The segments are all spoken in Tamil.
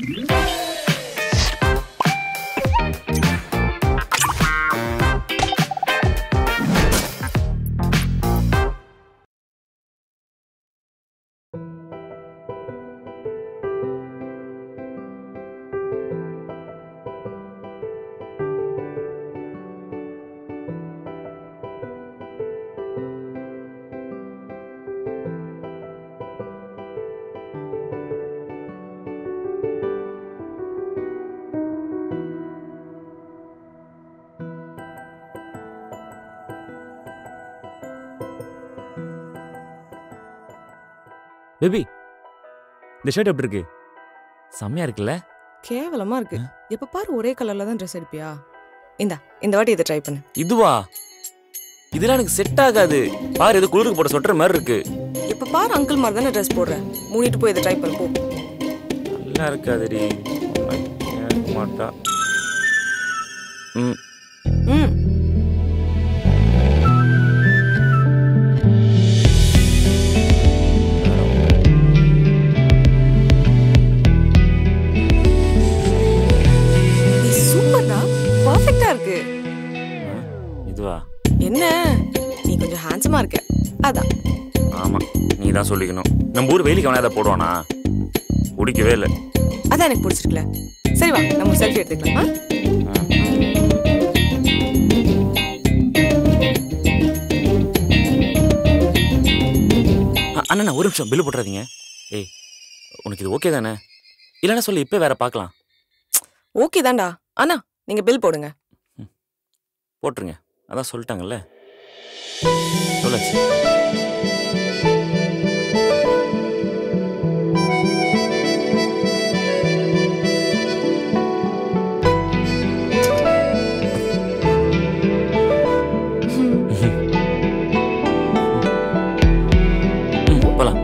பேபி, இந்த ஷர்ட் எப்படி இருக்கு? செம்மையா இருக்குல்ல? கேவலமா இருக்கு. எப்ப பாரு ஒரே கலர்ல தான் ட்ரெஸ் எடுப்பியா? இந்த வாட்டி இதை ட்ரை பண்ணு. இதுவா? இதெல்லாம் எனக்கு செட் ஆகாது. பாரு, இது குளிருக்கு போட சொட்டர் மாதிரி இருக்கு. எப்ப பாரு அங்கிள் மாதிரி தானே ட்ரெஸ் போடுற. மூடிட்டு போய் இதை ட்ரை பண்ணு போ. நல்லா இருக்காதுடி. மாட்டா. என்ன நீ கொஞ்சம் ஹேண்ட்ஸமா இருக்க அதான். ஆமா, நீ தான் சொல்லிக்கணும். நம்ம ஊர் வெயிலுக்கு அவனே அதை போடுவானா? பிடிக்கவே இல்லை. அதான் எனக்கு பிடிச்சிருக்கல. சரி வா, நம்ம செல்ஃபி எடுத்துக்கலாம். அண்ணா ஒரு நிமிஷம், பில்லு போட்டுறாதீங்க. ஏய், உனக்கு இது ஓகே தானே? இல்லைன்னா சொல்லி இப்போ வேற பார்க்கலாம். ஓகே தான்டா. அண்ணா நீங்க பில் போடுங்க. போட்டுருங்க, அதான் சொல்லிட்டாங்கல்ல. சொல்லாச்சு. போலாம்.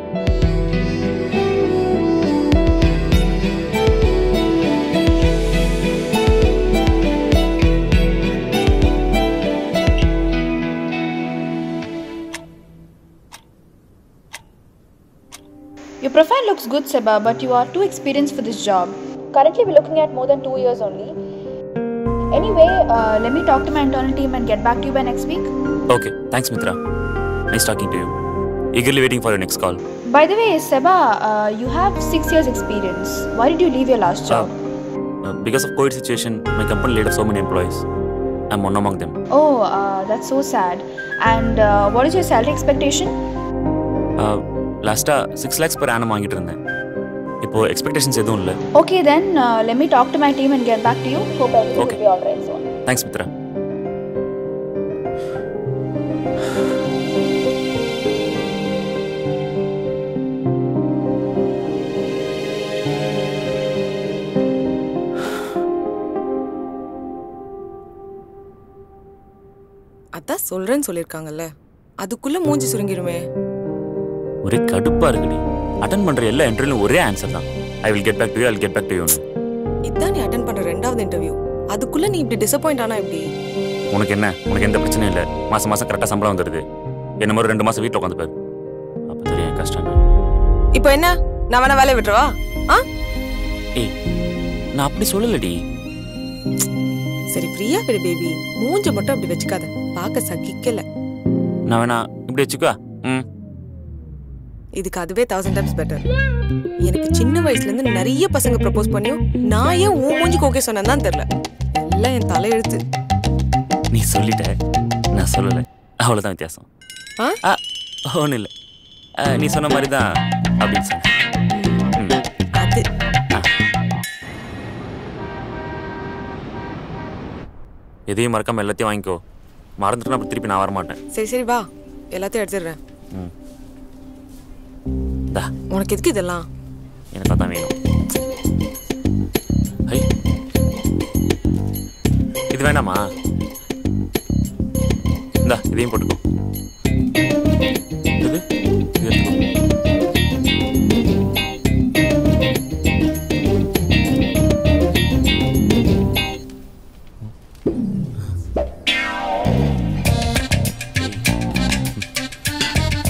Your profile looks good, Seba, but you are too experienced for this job. Currently, we're looking at more than 2 years only. Anyway, let me talk to my internal team and get back to you by next week. Okay, thanks, Mitra. Nice talking to you. Eagerly waiting for your next call. By the way, Seba, you have 6 years experience. Why did you leave your last job? Because of COVID situation, my company laid off so many employees. I'm one among them. Oh, that's so sad. And what is your salary expectation? லாஸ்ட்டாக 6 lakhs per annum வாங்கிட்டு இருந்தேன். இப்போ எக்ஸ்பெக்டேஷன்ஸ் எதுவும் இல்லை. Okay, then let me talk to my team and get back to you. Hope everything will be all right soon. Thanks, Mitra. அதான் சொல்றேன்னு சொல்லியிருக்காங்கல்ல, அதுக்குள்ள மூஞ்சி சுருங்கிடுமே. ஒரே கடுப்பா இருக்குடி. அட்டெண்ட் பண்ற எல்லா இன்டர்வியூலும் ஒரே ஆன்சர் தான். I will get back to you, I'll get back to you. இதான் நீ அட்டெண்ட் பண்ற ரெண்டாவது இன்டர்வியூ. அதுக்குள்ள நீ இப்படி டிசப்பாயிண்ட் ஆனா எப்படி? உனக்கு என்ன? உனக்கு எந்த பிரச்சனையும் இல்லை. மாசம் மாசம் கரெக்டாக சம்பளம் வந்துடுது. என்ன மாதிரி 2 மாசம் வீட்டில் உட்காந்து பாரு. அப்போ தெரியும் கஷ்டம். இப்போ என்ன, நான் வேணா வேலையை விட்டுறவா? ஏய், நான் அப்படி சொல்லலடி. சரி ஃப்ரீயா விடு பேபி. மூஞ்ச மட்டும் அப்படி வச்சுக்காத, பார்க்க சகிக்கல. நான் வேணா இப்படி வச்சுக்கா. இதுக்கு அதுவே 1000 times பெட்டர். எனக்கு சின்ன வயசுல இருந்து நிறைய பசங்க ப்ரப்போஸ் பண்ணியும் நான் ஏன் உன் மூஞ்சிக்கு ஓகே சொன்னேன்னு தெரியல. எல்லாம் என் தலை எழுத்து. நீ சொல்லிட்ட, நான் சொல்லலை, அவ்வளோதான் வித்தியாசம். ஒன்றும் இல்லை, நீ சொன்ன மாதிரி தான் அப்படின்னு சொன்ன. அது எதையும் மறக்காம எல்லாத்தையும் வாங்கிக்கோ. மறந்துட்டுனா அப்படி திருப்பி நான் வரமாட்டேன். சரி சரி வா, எல்லாத்தையும் எடுத்துடுறேன். உனக்கு எதுக்கு இதெல்லாம்? எனக்கு அதான் வேணும். இது வேணாமா? இந்தா இதையும் போட்டுக்கோ. இது எடுத்துக்கோ.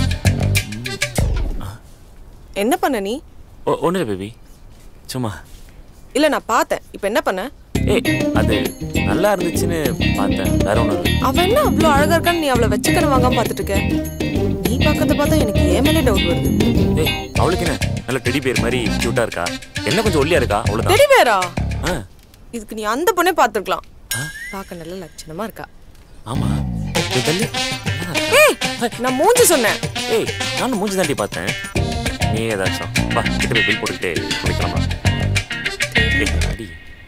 என்ன பண்ண நீ? ஒன்றும் இல்லை பேபி, சும்மா இல்ல நான் பார்த்தேன். இப்போ என்ன பண்ண? ஏய் அது நல்லா இருந்துச்சுன்னு பார்த்தேன், வேற ஒன்றும் இல்லை. அவன் என்ன அவ்வளோ அழகா இருக்கான்னு நீ அவளை வச்சுக்கணும் வாங்காம பார்த்துட்டு இருக்க? நீ பார்க்கறத பார்த்தா எனக்கு ஏன் மேலே டவுட் வருது. ஏய் அவளுக்கு என்ன நல்ல டெடி பேர் மாதிரி கியூட்டா இருக்கா, என்ன கொஞ்சம் ஒல்லியா இருக்கா, அவ்வளவுதான். டெடி பேரா? ஆ இதுக்கு நீ அந்த பொண்ணே பார்த்துருக்கலாம். பார்க்க நல்ல லட்சணமா இருக்கா. ஆமா தள்ளி. ஏய் நான் மூஞ்சி சொன்னேன். ஏய் நானும் மூஞ்சி தாண்டி பார்த்தேன். நீ ஏதாச்சும் வா கிட்ட போய் பில் போட்டுக்கிட்டே குடிக்கலாமா? ஏய் அடி.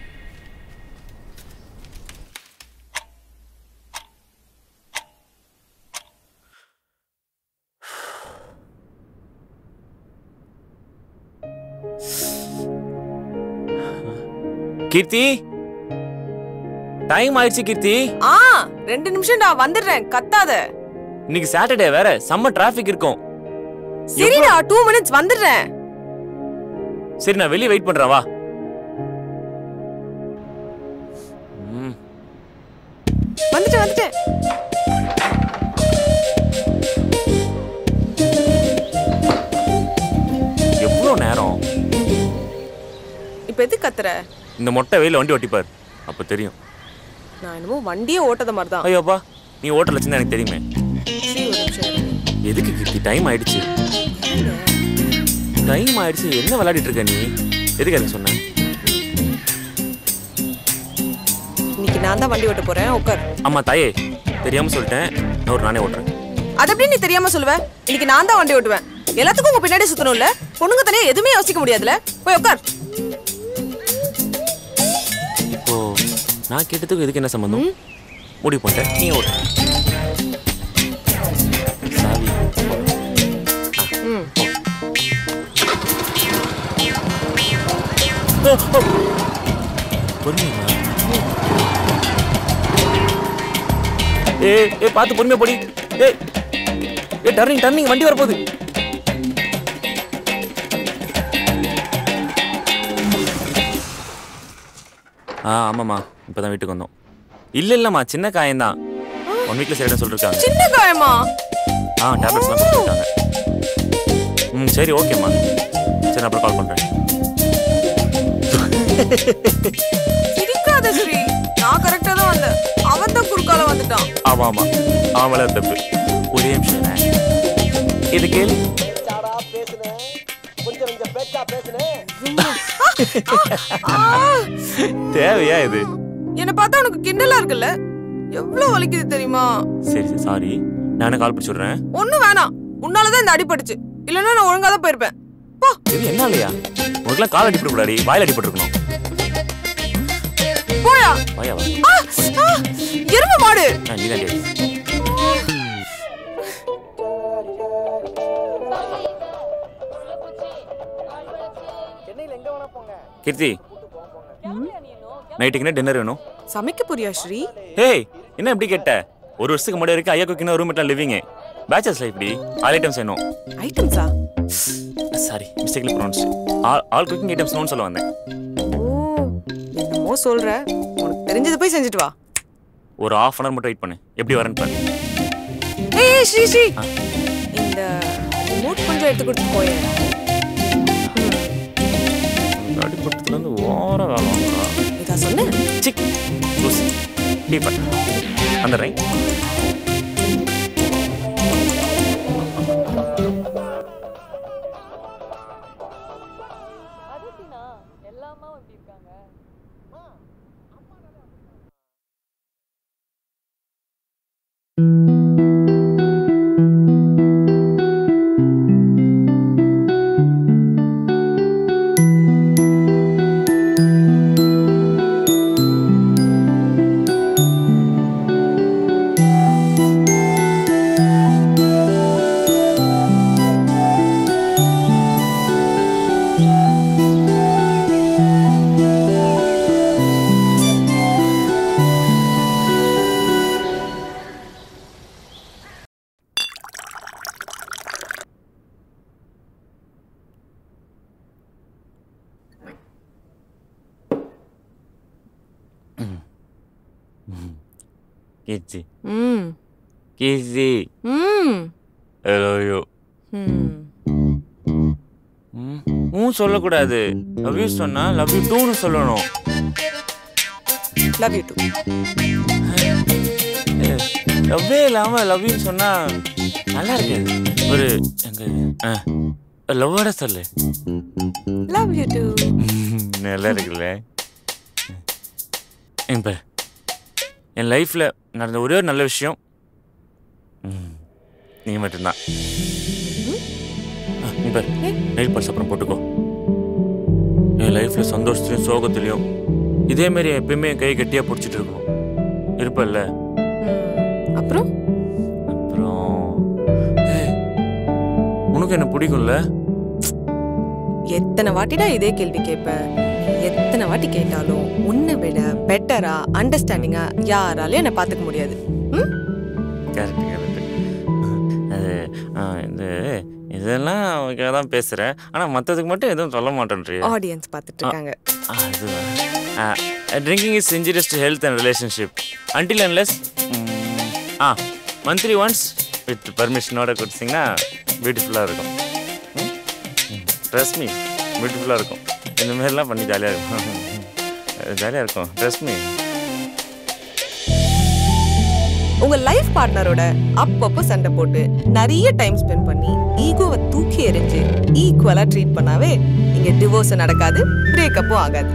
கீர்த்தி டைம் ஆயிடுச்சு கீர்த்தி. 2 நிமிஷம்டா வந்துடுறேன், கத்தாத. இன்னைக்கு சாட்டர்டே வேற, செம்ம டிராஃபிக் இருக்கும். சரிடா 2 minutes வந்துடுறேன். சரி நான் வெளியே வெயிட் பண்றேன், வா. வந்துட்டேன். எவ்வளோ நேரம்? இப்போ எதுக்கு கத்துற? இந்த மொட்டை வெயில வண்டி ஓட்டிப்பார், அப்ப தெரியும். நான் என்னமோ வண்டியே ஓட்டத மாதிரி தான். ஐயோப்பா நீ ஓட்டல சின்ன எனக்கு தெரியுமே. சரி ஒரு நிமிஷம் இரு. எதுக்கு கீர்த்தி? டைம் ஆயிடுச்சு. டைம் ஆயிடுச்சு, என்ன விளையாடிட்டு இருக்க நீ? எதுக்கு அதை சொன்ன? இன்னைக்கு நான் தான் வண்டி ஓட்ட போறேன், உட்கார். ஆமா தாயே, தெரியாம சொல்லிட்டேன், நான் நானே ஓட்டுறேன். அது எப்படி நீ தெரியாம சொல்லுவ? இன்னைக்கு நான் தான் வண்டி ஓட்டுவேன். எல்லாத்துக்கும் உங்க பின்னாடி சுத்தணும்ல, பொண்ணுங்க தனியா எதுவுமே யோசிக்க முடியாதுல. போய் உட்கார். இப்போ நான் கேட்டதுக்கு இதுக்கு என்ன சம்பந்தம்? முடிவு பண்ணிட்டேன், நீ ஓட்டு. சாவி. பொறுமையா? ஏ பார்த்து பொறுமையா போடி. ஏ டர்னிங் வண்டி வரப்போகுது. ஆமாம்மா இப்போதான் வீட்டுக்கு வந்தோம். இல்லம்மா சின்ன காயம்தான், 1 வீக்ல சரின்னு சொல்லிருக்காங்க. சின்ன காயமா? டேப்லெட்ஸ்லாம் கொடுத்துருக்காங்க. சரி ஓகேம்மா, சரி அப்புறம் கால் பண்றேன். சிரிக்காத ஸ்ரீ, நான் கரெக்டா தான் வந்தேன், அவன் தான் குறுக்கால வந்துட்டான். ஆமா ஆமல தப்பு. ஒரே நிமிஷம் இது கேளு. தேவையா இது? என்ன பார்த்தா உனக்கு கிண்டலா இருக்குல்ல? எவ்வளவு வலிக்குது தெரியுமா? சரி சாரி, நானே கால் பிடிச்சு விடுறேன். ஒண்ணும் வேணாம், உன்னாலதான் இந்த அடிபட்டுச்சு, இல்லன்னா நான் ஒழுங்கா தான் போயிருப்பேன். போ. இது என்ன இல்லையா? உனக்குலாம் கால் அடிப்பட கூடாது, வாயில அடிபட்டு இருக்கணும். போயா வாயா வா. எருமை மாடு. நீ தான் கேளு. கீர்த்தி நைட்டுக்கு என்ன டின்னர் வேணும்? சமைக்க போறியா ஸ்ரீ? ஏய் என்ன இப்படி கேட்ட? ஒரு வருஷத்துக்கு முன்னாடி வரைக்கும் ஐயா குக்கிங் ரூம் எல்லாம் லிவிங், பேச்சலர்ஸ் லைஃப் இப்படி ஆல் ஐட்டம்ஸ் வேணும். ஐட்டம்ஸா? Sorry mistakenly pronounce. All cooking items நோன்னு சொல்ல வந்தேன். ஓ என்னமோ சொல்ற, உனக்கு தெரிஞ்சது போய் செஞ்சுட்டு வா. ஒரு 1/2 hour மட்டும் வெயிட் பண்ணு, எப்படி வரேன்னு பாரு. ஏய் ஸ்ரீ இந்த ரிமோட் கொஞ்சம் எடுத்து கொடுத்து போயே. அடிபட்டதுல இருந்து ஓர வேலை வாங்குறா. இதா சொன்னேன். சிக் லூஸ் டீப்பர் அந்த ரைட். எல்லாமா எப்படி இருக்காங்க? Kizzy. Kizzy. I love you. சொல்லக்கூடாது. லவ் யூ சொன்னா லவ் யூ டூன்னு சொல்லணும். Love you two. லவ்வே இல்லாம லவ் யூ சொன்னா நல்லா இருக்காது. ஒரு எங்க லவ்வோட சொல்லு. Love you too. நல்லா இருக்குல்ல. இப்போ என் லைஃப்பில் நடந்த ஒரே ஒரு நல்ல விஷயம் நீ மட்டும்தான். இப்போ நெயில் பாலிஷ் அப்புறம் போட்டுக்கோ. என் லைஃப்பில் சந்தோஷத்துலையும் சோகத்துலையும் இதேமாரி எப்பயுமே என் கையை கட்டியாக பிடிச்சிட்டு இருக்கணும். இருப்பல்ல? அப்புறம் அப்புறம் உனக்கு என்ன பிடிக்கும்ல? எத்தனை வாட்டிடா இதே கேள்வி கேட்ப? எத்தனை வாட்டி கேட்டாலும் உன்னை விட பெட்டரா அண்டர்ஸ்டாண்டிங்கா யாராலையும் என்ன பார்த்துக்க முடியாது. Correct correct. அது இது இதெல்லாம் ஓகே தான் பேசுகிறேன். ஆனால் மற்றதுக்கு மட்டும் எதுவும் சொல்ல மாட்டேன்றீ. ஆடியன்ஸ் பார்த்துட்டு இருக்காங்க. அதுதான். Drinking is injurious to health and relationship until unless monthly once with பர்மிஷனோட குடிச்சிங்கன்னா பியூட்டிஃபுல்லாக இருக்கும். ட்ரஸ்ட் மீ, பியூட்டிஃபுல்லாக இருக்கும். இந்த மாதிரிலாம் பண்ணி ஜாலியாக இருக்கும். ஜாலியாக இருக்கும். Trust me. உங்க லைஃப் பார்ட்னரோட அப்பப்போ சண்டை போட்டு நிறைய டைம் ஸ்பெண்ட் பண்ணி ஈகோவை தூக்கி எறிஞ்சு ஈக்குவலா ட்ரீட் பண்ணாவே இங்க டிவோர்ஸ் நடக்காது, பிரேக்கப்பும் ஆகாது.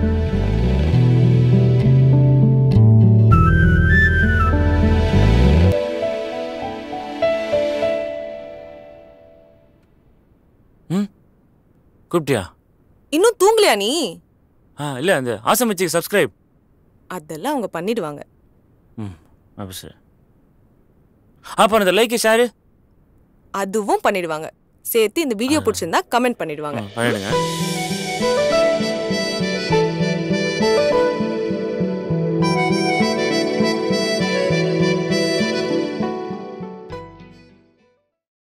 கூப்பிட்டியா? இன்னும் தூங்கலையா நீ? இல்லை, அந்த ஆசமிச்சிக்கு சப்ஸ்கிரைப் அதெல்லாம் அவங்க பண்ணிடுவாங்க. அப்போ சரி. அப்புறம் இந்த லைக் ஷேரு அதுவும் பண்ணிடுவாங்க. சேர்த்து இந்த வீடியோ பிடிச்சிருந்தா கமெண்ட் பண்ணிடுவாங்க. பண்ணிடுங்க.